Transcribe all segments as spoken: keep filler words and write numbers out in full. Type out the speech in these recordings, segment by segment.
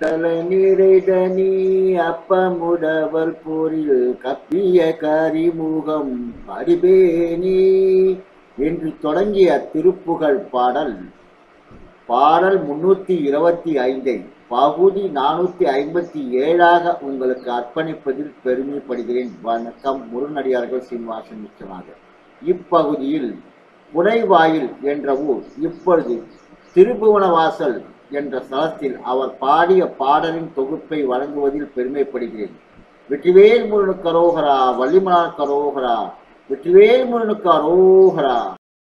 தல நிறைதனி அப்பமுடவர் போரில் கப்பிய கரிமுகம் அடிபேனி என்று தொடங்கிய திருப்புகழ் பாடல் பாடல் முன்னூத்தி இருபத்தி ஐந்தை பகுதி நானூத்தி ஐம்பத்தி ஏழாக உங்களுக்கு அர்ப்பணிப்பதில் பெருமைப்படுகிறேன். வணக்கம். முருகனடியார்கள் சீனிவாசன் நிச்சயமாக. இப்பகுதியில் புனைவாயில் என்ற ஊர், இப்பொழுது திருபுவனவாசல் என்ற ஸ்தலத்தில் அவர் பாடிய பாடலின் தொகுப்பை வழங்குவதில் பெருமைப்படுகிறேன். வெற்றிவேல் முருகனுக்கு அரோகரா, வள்ளிமலார் கரோகரா, வெற்றிவேல் முருகனுக்கு அரோகரா.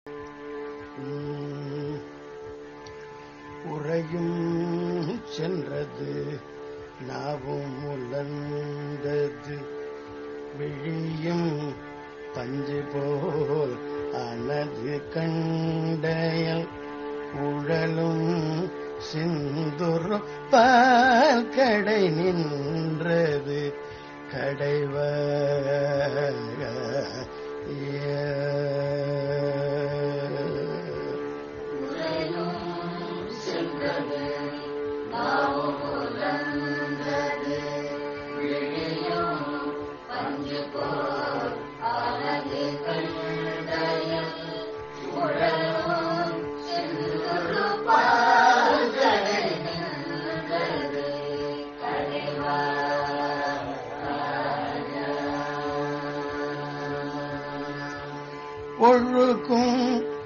உறையும் சென்றது நாவும் உலர்ந்தது விழியும் பஞ்சு போல் அனது கண்டையல் உழலும் சிந்துரு பால் கடை நின்றது கடைவ ஒழுக்கும்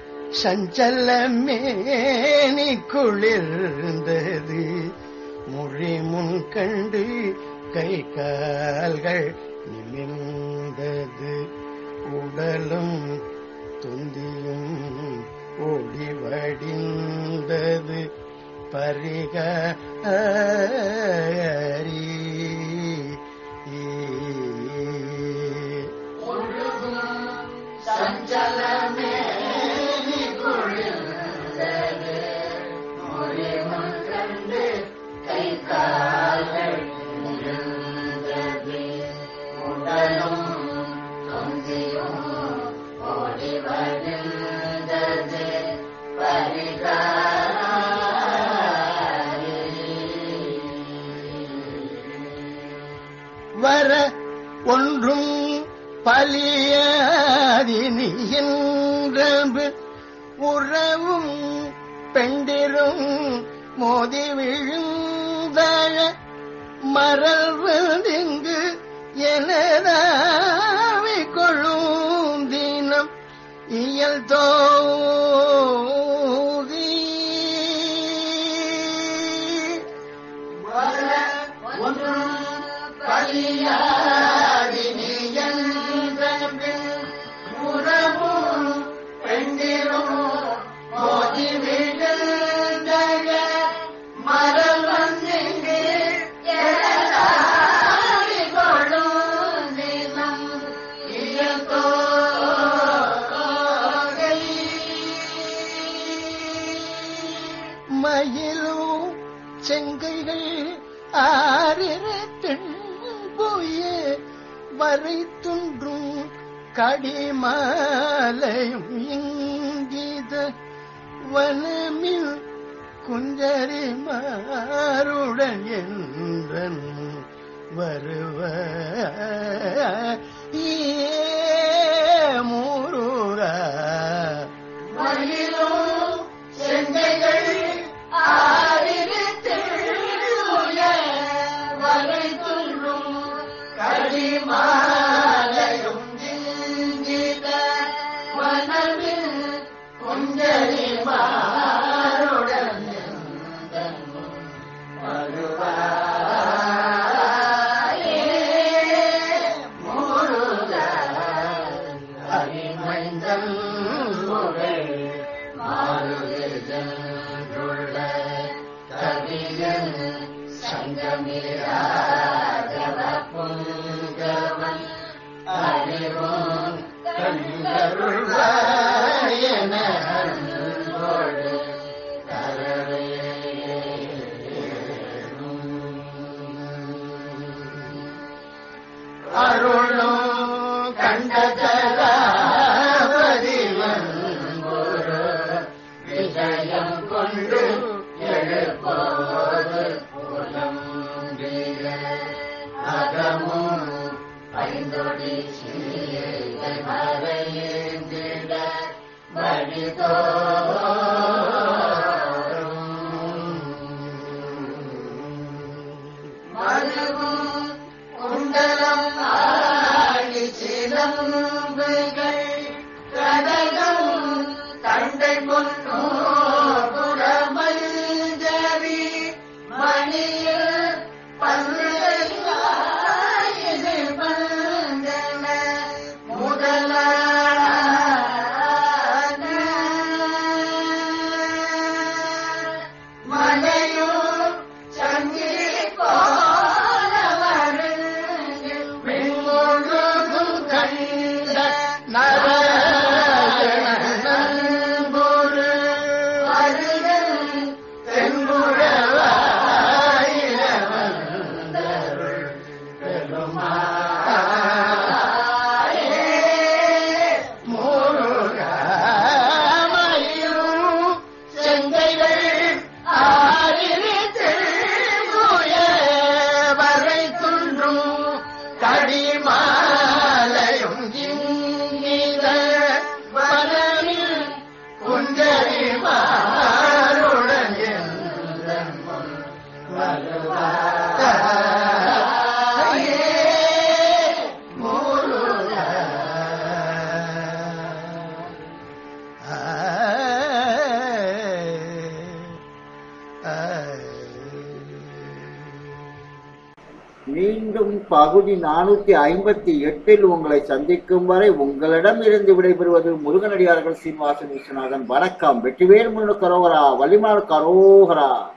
சஞ்சலமேனி குளிர்ந்தது முறி முன் கண்டு கை கால்கள் நிமிர்ந்தது உடலும் துந்தியும் ஓடி வடிந்தது பரிகாரி சஞ்சலமேனி குளிர்ந்தது முறி முன் கண்டு கை கால்கள் நிமிர்ந்தது உடலும் தொந்தியும் ஓடி வடிந்தது பரிகாரி வர ஒன்றும் பலியாதினி என்று உறவும் பெண்டிரும் மோதி விழுந்தழ மறல்வதிங்கு எனதாவி கொள்ளும் தினம் இயல் தோதி ஒன்றும் பலியா மயிலும் செங்கைகள் ஆரிரத்தின் போய வரை துன்றும் கடிமாலையும் இங்கித வனமில் குஞ்சரி மாருடன் என்றன் வருவ முருகா மயிலும் செங்கைகள் வரை துன்றும் கடிமாலையும் இங்கித வனமில் குஞ்சரி மாருடன் வருவாயே முருகா அரிமைந்தல் மாறுதென்றுள்ள கவியன் சங்கமிராகவ புங்கவன் அறிவும் கண்டருள்வாயன அன்போடு தரவேணும் அருளும் கண்டதராவதிவன் ஒரு விஜயம் கொண்டு எழுப்போது புலம் மருவும் குண்டலம் ஆடி சிலம்புகள் கடகம் தண்டை பொன்னோ புறமஞ்சரி மணியில் பல்லையாயிரு பந்தன முதலான மலையும் சங்கிலி போல வருங்கு வெண்முழுதும் கண்ட நரகணன்பொரு வருகன் தென்புறவாயிர வந்தருள் பெருமாயே முருகமயிலும் செங்கைகள் ஆறிரு திருமுய வரை துன்றும் கடிமாலையும் இங்கித வனமில் குஞ்சரி மாருடன் எந்தன் முன் வருவாயே முருகா. மீண்டும் பகுதி நானூத்தி ஐம்பத்தி எட்டில் உங்களை சந்திக்கும் வரை உங்களிடம் இருந்து விடைபெறுவது முருகனடியார்கள் சீனிவாசன் விஸ்வநாதன். வணக்கம். வெற்றிவேல் முருகன் கரோகரா, வள்ளிமால் கரோகரா.